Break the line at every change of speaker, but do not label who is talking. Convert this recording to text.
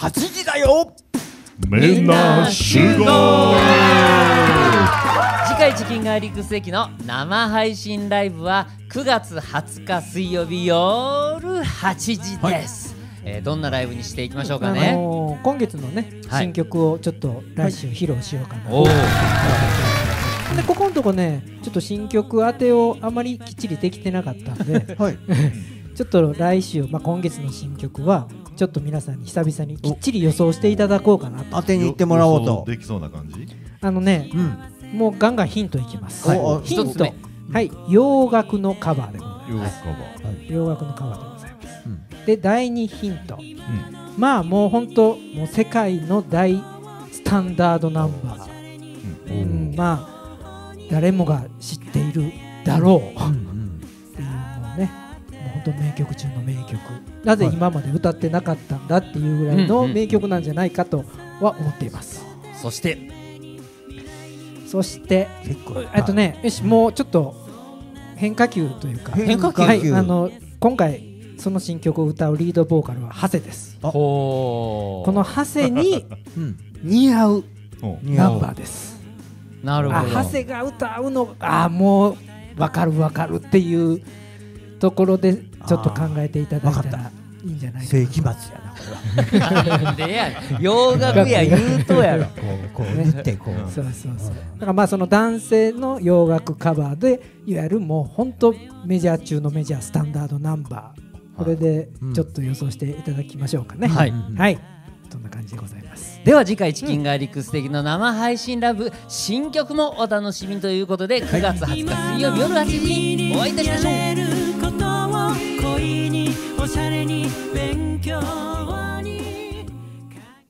8時だよ。
みんな集合。
次回チキンガーリックステーキの生配信ライブは9月20日水曜日夜8時です、どんなライブにしていきましょうかね。
今月のね、
はい
新曲をちょっと来週披露しようかな、
おー
でここのとこねちょっと新曲当てをあまりきっちりできてなかったんで、
はい。
ちょっと来週、今月の新曲はちょっと皆さんに久々にきっちり予想していただこうかなと。
当てに行ってもらおうと。
できそうな感じ。
もうガンガンヒントいきます、
はい
ヒント
一つ目、
はい洋楽のカバーでございます。
洋楽カバー。
洋楽のカバーでございます、で第2ヒント、もう本当もう世界の大スタンダードナンバー、誰もが知っているだろう、っていうもうねもう本当名曲中の名曲、なぜ今まで歌ってなかったんだっていうぐらいの名曲なんじゃないかとは思っています、
そして
結構
あとねよしもうちょっと変化球というか
変化球
はい今回その新曲を歌うリードボーカルは長谷です。
ほ
この長谷に似合うナンバーです。
なるほど。
長谷が歌うのもう分かるっていうところでちょっと考えていただいたらいいんじゃないかな。
世紀末やなこれは。
なんでや洋楽や言うとやろ。
こう見てこう。
そうだからその男性の洋楽カバーでいわゆるもう本当メジャー中のメジャースタンダードナンバー、これでちょっと予想していただきましょうかね。
はい
そんな感じでございます。
では次回チキンガーリックステーキの生配信ライブ、新曲もお楽しみということで9月20日水曜日夜8時にお会いいたしましょう。
恋におしゃれに勉強